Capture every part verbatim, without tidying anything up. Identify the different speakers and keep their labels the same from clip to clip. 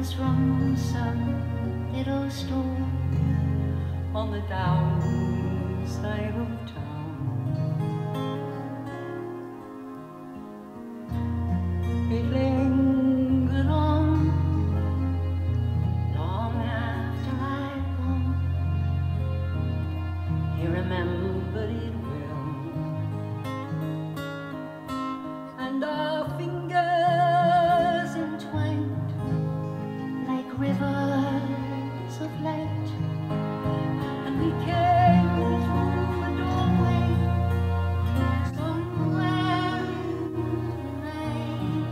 Speaker 1: was from some little store
Speaker 2: on the downside of town. It lingered on long after I'd gone. He remembered it well, and our fingers entwined like rivers of light. And we came through the doorway somewhere in the night.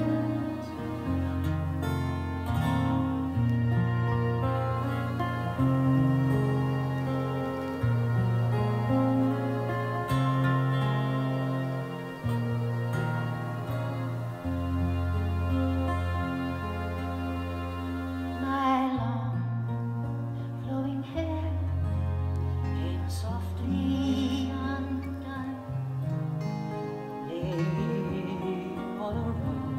Speaker 2: My long flowing hair came softly undone, lay on a rug,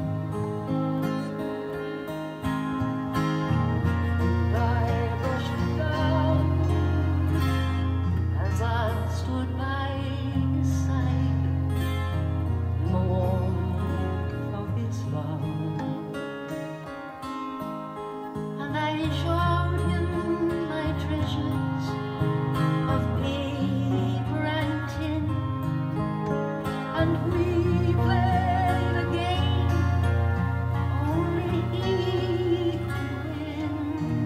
Speaker 2: and I brushed it down as I stood by his side in the warmth of his love. And I showed him my treasures of paper and tin, and we played a game only he could win,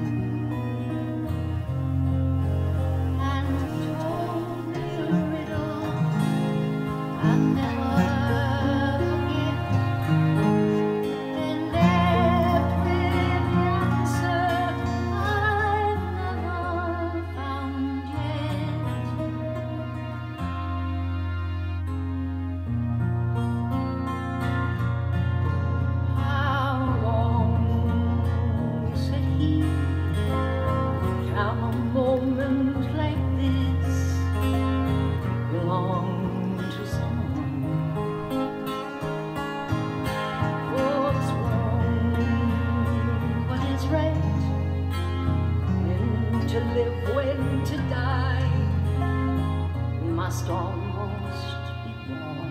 Speaker 2: and told me a riddle I'll never forget, then left with the answer I've never found yet. How long, said he, can a moment like this belong to someone? What's wrong? What is right? When to live, when to die, we must almost be born.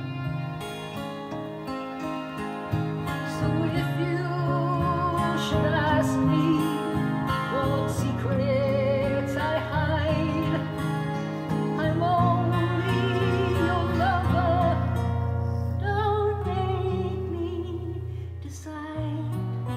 Speaker 2: So if you should ask me what secrets I hide, I'm only your lover. Don't make me decide.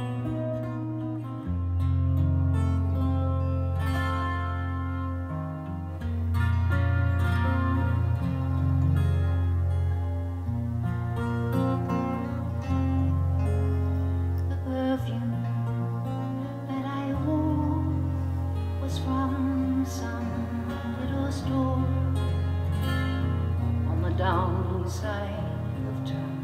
Speaker 2: The perfume that I wore was from some little store on the downside of town.